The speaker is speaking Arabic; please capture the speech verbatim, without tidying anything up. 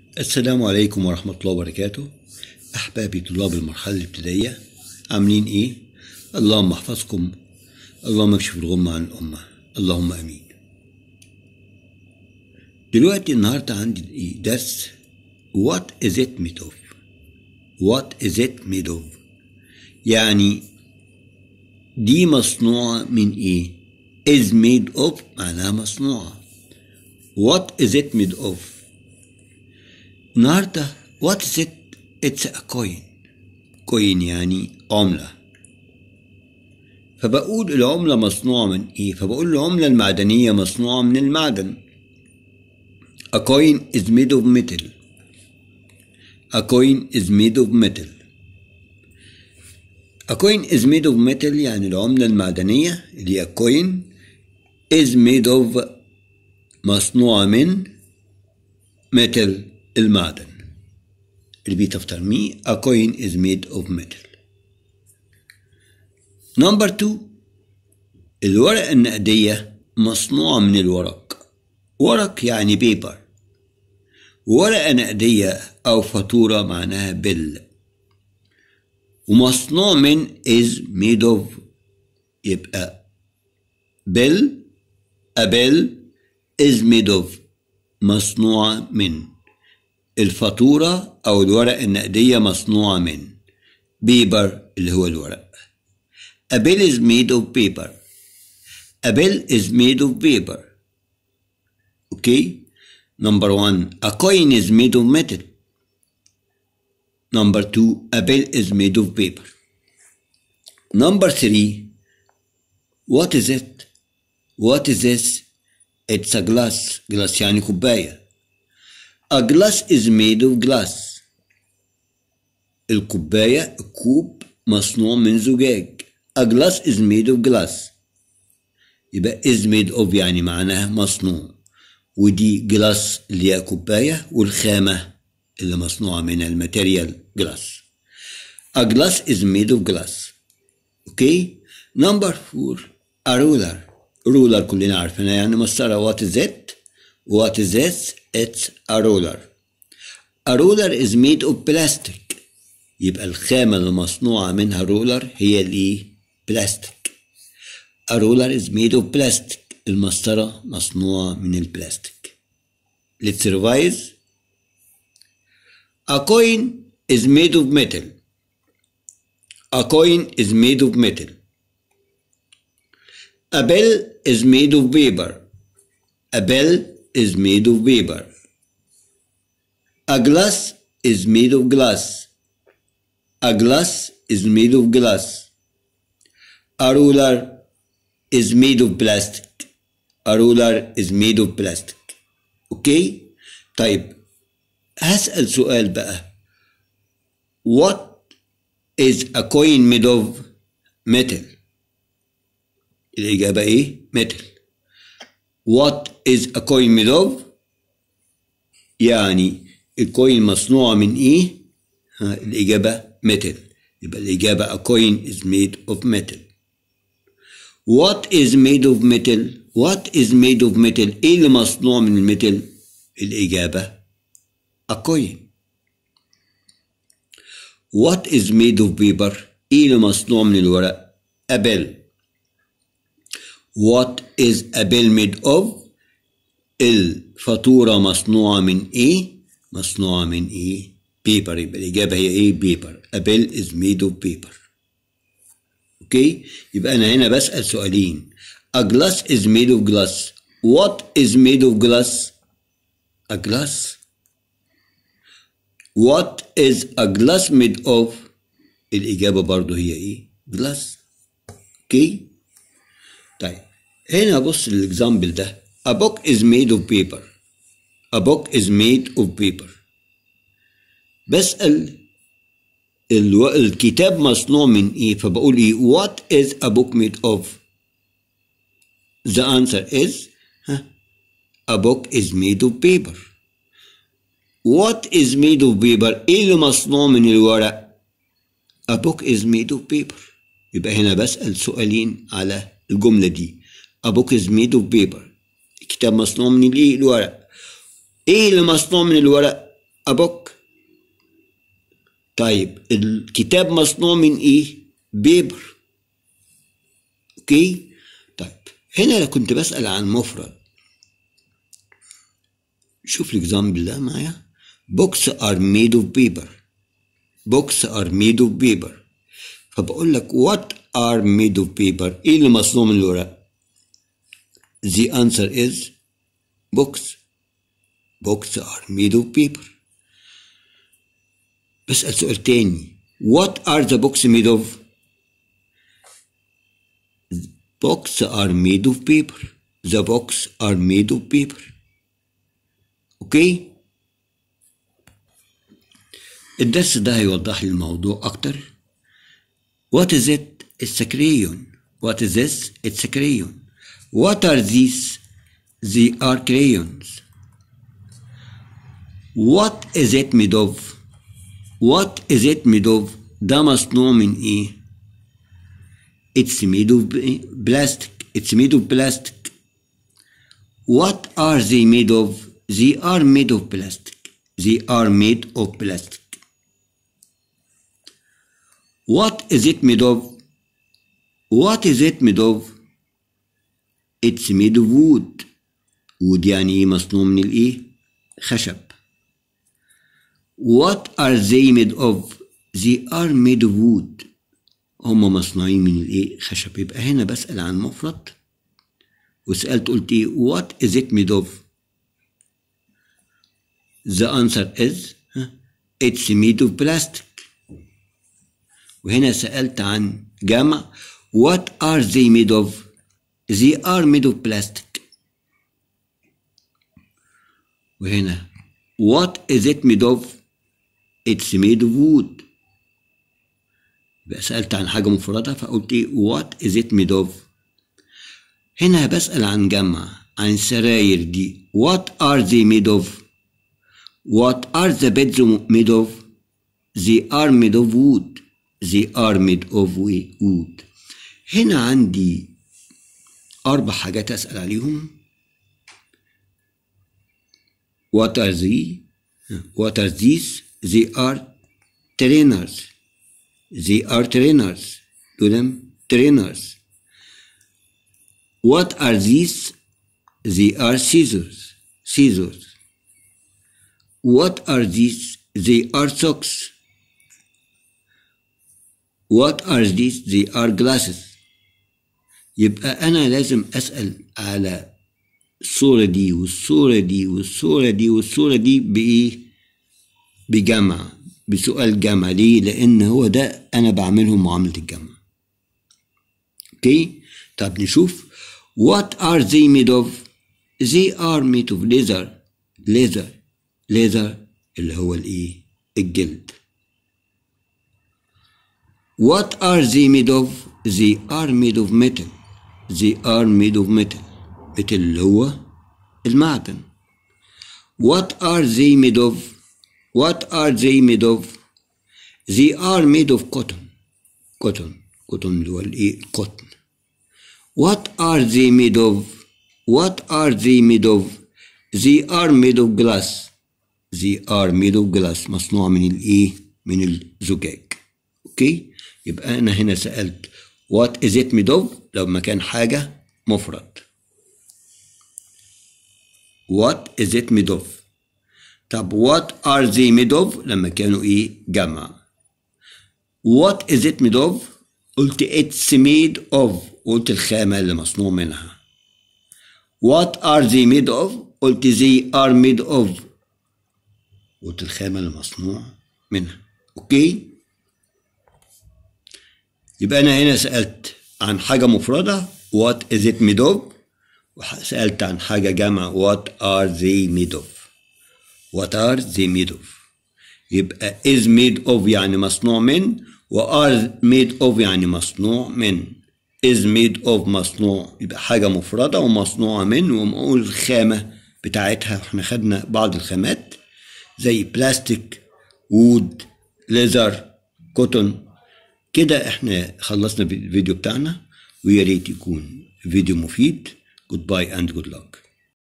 السلام عليكم ورحمة الله وبركاته. أحبابي طلاب المرحلة الابتدائية، عاملين إيه؟ اللهم احفظكم، اللهم اكشف الغمة عن الأمة، اللهم أمين. دلوقتي النهاردة عندي إيه؟ درس What is it made of؟ What is it made of؟ يعني دي مصنوعة من إيه؟ is made of معناها مصنوعة. What is it made of؟ النهاردة what is it؟ it's a coin. coin يعني عملة. فبقول العملة مصنوعة من إيه؟ فبقول العملة المعدنية مصنوعة من المعدن. A coin is made of metal. A coin is made of metal. A coin is made of metal يعني العملة المعدنية اللي هي coin is made of مصنوعة من metal المعدن. Repeat after me. A coin is made of metal. Number two. الورقة النقدية مصنوعة من الورق. ورق يعني paper. ورقة نقدية أو فاتورة معناها bill. ومصنوع من is made of يبقى bill. A bill is made of مصنوعة من. الفاتورة أو الورقة النقدية مصنوعة من paper اللي هو الورق. A bill is made of paper. A bill is made of paper. Okay. Number one. A coin is made of metal. Number two. A bill is made of paper. Number three. What is it? What is this? It's a glass. glass يعني كوباية. A glass is made of glass. الكوباية الكوب مصنوع من زجاج. A glass is made of glass. يبقى is made of يعني معناها مصنوع. ودي glass اللي هي كوباية، والخامة اللي مصنوعة منها الماتيريال glass. A glass is made of glass. Okay. Number four. A ruler. ruler كلنا عارفينها يعني مسطرة. What is it? What is this? It's a ruler. A ruler is made of plastic. يبقى الخامة اللي مصنوعة منها الرولر هي الايه؟ بلاستيك. A ruler is made of plastic. المسطرة مصنوعة من البلاستيك. Let's revise. A coin is made of metal. A coin is made of metal. A bill is made of paper. A bill is made of paper. A glass is made of glass. A glass is made of glass. A ruler is made of plastic. A ruler is made of plastic. اوكي؟ طيب هسأل سؤال بقى. What is a coin made of? metal. الإجابة إيه؟ metal. What is a coin made of؟ يعني الكوين مصنوعة من إيه؟ ها الإجابة metal. يبقى الإجابة a coin is made of metal. What is made of metal؟ What is made of metal؟ إيه اللي مصنوع من الميتال؟ الإجابة a coin. What is made of paper؟ إيه اللي مصنوع من الورق؟ a bill. What is a bill made of؟ الفاتورة مصنوعة من إيه؟ مصنوعة من إيه؟ paper. يبقى الإجابة هي إيه؟ paper. A bill is made of paper. أوكي؟ يبقى أنا هنا بسأل سؤالين. A glass is made of glass. What is made of glass؟ A glass. What is a glass made of؟ الإجابة برضو هي إيه؟ glass. أوكي؟ طيب هنا بص للإكزامبل ده. A book is made of paper. A book is made of paper. بسأل الو... الكتاب مصنوع من إيه؟ فبقول إيه؟ What is a book made of؟ The answer is huh? A book is made of paper. What is made of paper؟ إيه اللي مصنوع من الورق؟ A book is made of paper. يبقى هنا بسأل سؤالين على الجملة دي. A book is made of paper. الكتاب مصنوع من الإيه؟ الورق. إيه اللي مصنوع من الورق؟ a book. طيب الكتاب مصنوع من ايه؟ بيبر. اوكي. طيب هنا لو كنت بسأل عن مفرد، شوف الاكزامبل ده معايا. books are made of paper. books are made of paper. فبقول لك what are made of paper؟ ايه اللي مصنوع من الورق؟ the answer is books. books are made of paper. بسأل سؤال تاني. what are the books made of؟ books are made of paper. the books are made of paper. اوكي. الدرس ده هيوضح لي الموضوع اكتر. what is it؟ it's a crayon. what is this؟ it's a crayon. what are these؟ they are crayons. what is it made of؟ what is it made of؟ ده مصنوع من ايه؟ it's made of plastic. it's made of plastic. what are they made of؟ they are made of plastic. they are made of plastic. what is it made of؟ what is it made of؟ it's made of wood. wood يعني ايه؟ مصنوع من الايه؟ خشب. what are they made of؟ they are made of wood. هما مصنوعين من الايه؟ خشب. يبقى هنا بسأل عن مفرد وسألت قلت ايه؟ what is it made of؟ the answer is it's made of plastic. وهنا سألت عن جمع what are they made of؟ they are made of plastic. وهنا what is it made of؟ it's made of wood. يبقى سألت عن حاجة مفردة فقلت ايه؟ what is it made of؟ هنا بسأل عن جمع عن سراير دي what are they made of؟ what are the beds made of؟ they are made of wood. they are made of wood. هنا عندي أربع حاجات أسأل عليهم. what are they؟ what are these؟ they are trainers. they are trainers. دول trainers. what are these؟ they are scissors. scissors. what are these؟ they are socks. what are these؟ they are glasses. يبقى أنا لازم أسأل على الصورة دي والصورة دي والصورة دي والصورة دي بإيه؟ بجمع، بسؤال جمع. ليه؟ لأن هو ده أنا بعملهم معاملة الجمع. أوكي؟ طب نشوف what are they made of؟ they are made of leather. leather. leather اللي هو الإيه؟ الجلد. what are they made of؟ they are made of metal. they are made of metal. metal اللي هو المعدن. what are they made of؟ what are they made of؟ they are made of cotton. cotton. cotton اللي هو الايه؟ القطن. what are they made of؟ what are they made of؟ they are made of glass. they are made of glass. مصنوع من الايه؟ من الزجاج. اوكي؟ يبقى انا هنا سألت what is it made of لما كان حاجة مفرد. what is it made of؟ طب what are they made of لما كانوا ايه؟ جمع. what is it made of؟ قلت it's made of، قلت الخامة اللي مصنوع منها. what are they made of؟ قلت they are made of، قلت الخامة اللي مصنوع منها. اوكي؟ يبقى أنا هنا سألت عن حاجة مفردة what is it made of، وسألت عن حاجة جمع what are they made of. what are they made of. يبقى is made of يعني مصنوع من، و are made of يعني مصنوع من. is made of مصنوع، يبقى حاجة مفردة ومصنوعة من، ونقول الخامة بتاعتها. احنا خدنا بعض الخامات زي بلاستيك، وود، ليزر، كوتون. كده احنا خلصنا الفيديو بتاعنا، ويا ريت يكون فيديو مفيد. Goodbye and good luck.